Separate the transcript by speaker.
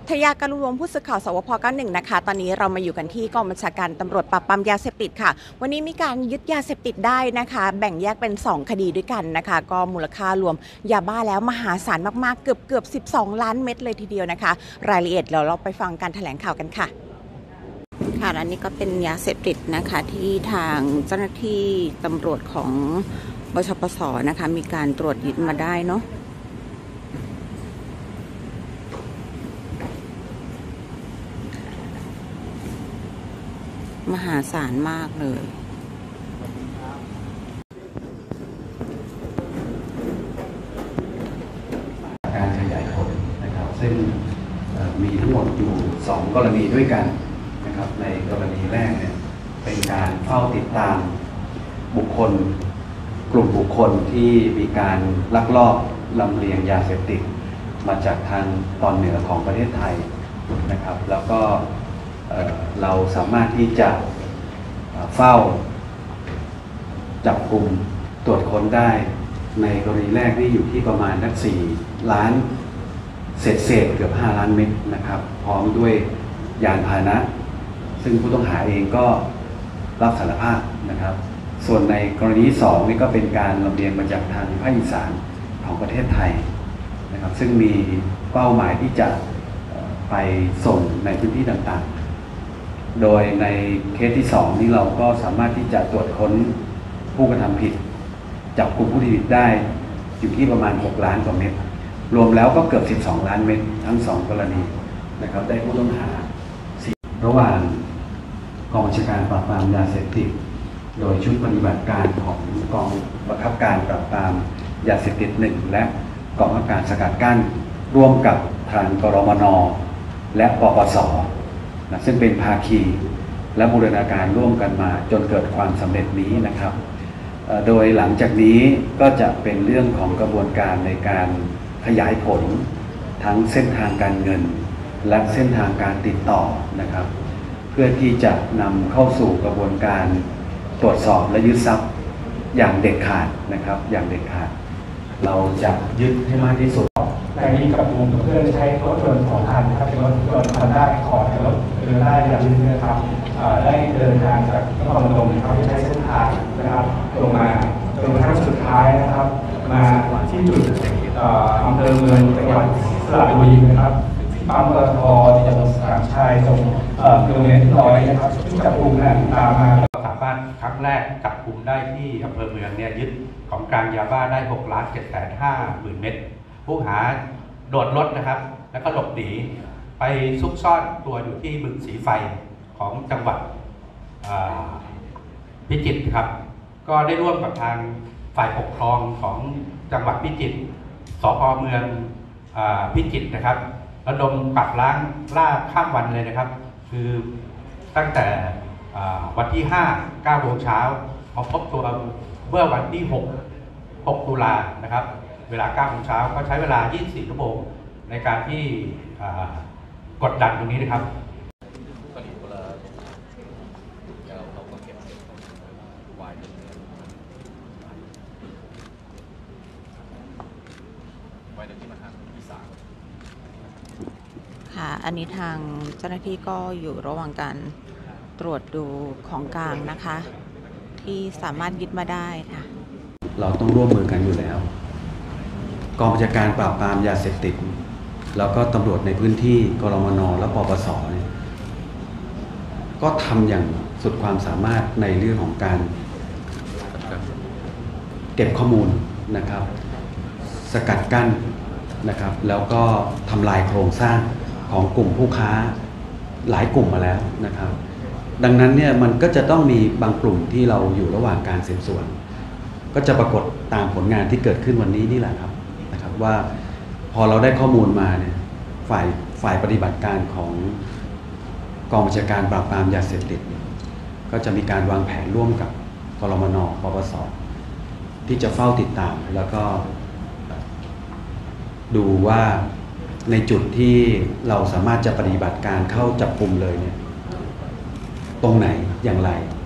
Speaker 1: ทยาการุวงศ์ผู้สื่อข่าวสวพ91นะคะตอนนี้เรามาอยู่กันที่กองบัญชาการตำรวจปราบปรามยาเสพติดค่ะวันนี้มีการยึดยาเสพติดได้นะคะแบ่งแยกเป็น2คดีด้วยกันนะคะก็มูลค่ารวมยาบ้าแล้วมหาศาลมากๆเกือบ12 ล้านเม็ดเลยทีเดียวนะคะรายละเอียดเราไปฟังการแถลงข่าวกันค่ะค่ะอันนี้ก็เป็นยาเสพติดนะคะที่ทางเจ้าหน้าที่ตำรวจของบชปสนะคะมีการตรวจยึดมาได้เนาะมหาศาลมากเลย
Speaker 2: การขยายผลนะครับซึ่งมีทั้งหมดอยู่2กรณีด้วยกันนะครับในกรณีแรกเนี่ยเป็นการเฝ้าติดตามบุคคลกลุ่มบุคคลที่มีการลักลอบลำเลียงยาเสพติดมาจากทางตอนเหนือของประเทศไทยนะครับแล้วก็เราสามารถที่จะเฝ้าจับกลุ่มตรวจค้นได้ในกรณีแรกนี่อยู่ที่ประมาณ4 ล้านเศษเกือบ5 ล้านเม็ดนะครับพร้อมด้วยยานพาหนะซึ่งผู้ต้องหาเองก็รับสารภาพนะครับส่วนในกรณี2นี่ก็เป็นการลำเลียงมาจากทางภาคอีสานของประเทศไทยนะครับซึ่งมีเป้าหมายที่จะไปส่งในพื้นที่ต่างๆโดยในเคสที่2นี้เราก็สามารถที่จะตรวจค้นผู้กระทำผิดจับกลุ่มผู้ผิดได้อยู่ที่ประมาณ6 ล้านกว่าเม็ดรวมแล้วก็เกือบ12 ล้านเม็ดทั้ง2กรณีนะครับได้ผู้ต้องหาระหว่างกองบัญชาการปราบปรามยาเสพติดโดยชุดปฏิบัติการของกองบังคับการปราบปรามยาเสพติด1และกองบังคับการสกัดกั้นร่วมกับทางกรมน.และปปส.นะซึ่งเป็นภาคีและบูรณาการร่วมกันมาจนเกิดความสำเร็จนี้นะครับโดยหลังจากนี้ก็จะเป็นเรื่องของกระบวนการในการขยายผลทั้งเส้นทางการเงินและเส้นทางการติดต่อนะครับเพื่อที่จะนำเข้าสู่กระบวนการตรวจสอบและยึดทรัพย์อย่างเด็ดขาดนะครับอย่างเด็ดขาดเราจะยึดให้มากที่สุด
Speaker 3: ในนี้กับกลุ่มเพื่อนใช้รถยนต์2 คันนะครับเป็นรถยนต์คันได้ขอรถเดินได้อย่างนี้นะครับได้เดินทางจากนครพนมนะครับใช้เส้นทางนะครับลงมาจนกระทั่งสุดท้ายนะครับมาที่จุดอำเภอเมืองจังหวัดสระบุรีนะครับปั๊มปตท.ที่จะสามชัยตรงกิโลเมตร100นะครับที่จับกลุ่มนั้นตามมา
Speaker 4: สามารถครั้งแรกจับกลุ่มได้ที่อำเภอเมืองเนี่ยยึดของกลางยาบ้าได้6,750,000 เม็ดผู้หาโดดรถนะครับแล้วก็หลบหนีไปซุกซ่อนตัวอยู่ที่บึงสีไฟของจังหวัดพิจิตรครับก็ได้ร่วมกับทางฝ่ายปกครองของจังหวัดพิจิตรสภ.เมืองพิจิตรนะครับระดมปราบล้างล่าข้ามวันเลยนะครับคือตั้งแต่วันที่9 โมงเช้ามาพบตัวเมื่อวันที่6 ตุลานะครับเวลา9 โมงเช้าก็ใช้เวลา24 ชั่วโมงในการที่กดดันตรงนี้นะครับ
Speaker 1: ค่ะอันนี้ทางเจ้าหน้าที่ก็อยู่ระหว่างการตรวจดูของกลางนะคะที่สามารถยึดมาได้ค่ะ
Speaker 2: เราต้องร่วมมือกันอยู่แล้วกองบัญชาการปราบปรามยาเสพติดแล้วก็ตำรวจในพื้นที่กรมน.และปปส.ก็ทำอย่างสุดความสามารถในเรื่องของการเก็บข้อมูลนะครับสกัดกั้นนะครับแล้วก็ทำลายโครงสร้างของกลุ่มผู้ค้าหลายกลุ่มมาแล้วนะครับดังนั้นเนี่ยมันก็จะต้องมีบางกลุ่มที่เราอยู่ระหว่างการสืบสวนก็จะปรากฏตามผลงานที่เกิดขึ้นวันนี้นี่แหละครับนะครับว่าพอเราได้ข้อมูลมาเนี่ยฝ่ายปฏิบัติการของกองบัญชาการปราบปรามยาเสพติดก็จะมีการวางแผนร่วมกับกรมน.ปปส.ที่จะเฝ้าติดตามแล้วก็ดูว่าในจุดที่เราสามารถจะปฏิบัติการเข้าจับกุมเลยเนี่ยตรงไหนอย่างไร